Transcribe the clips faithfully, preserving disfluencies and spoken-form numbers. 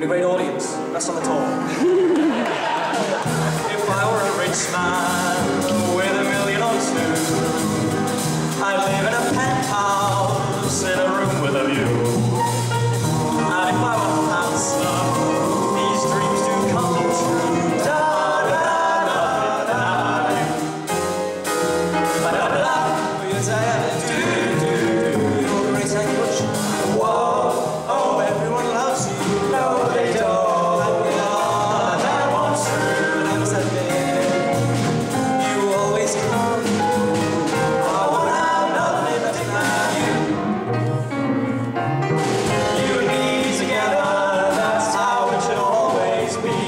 a great audience. That's on the top. If I were a rich man with a million or two, I'd live in a penthouse in a room with a view. And if I were handsome, these dreams do come true. Da da da da da da da da da. You say do do do. You're great and good. Whoa, oh, everyone loves you. No, they don't. That one's true. That was a thing. You always come. I won't have nothing but to have you. You and me together. That's how it should always be.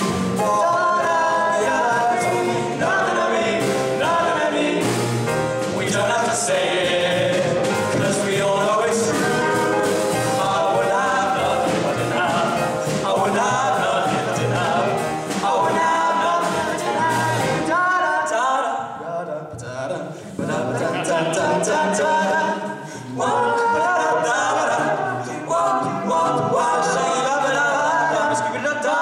Nothing of me, nothing of me. We don't have to say it, 'cause we all know it's true. I would have nothing but to have. I would have nothing but to have. I would have nothing but to have you. Da da da da da da da da da da da da. Whoa, da da da da. Whoa, whoa, whoa, say da da da da. Skip it da da.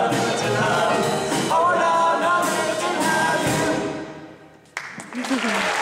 Thank you.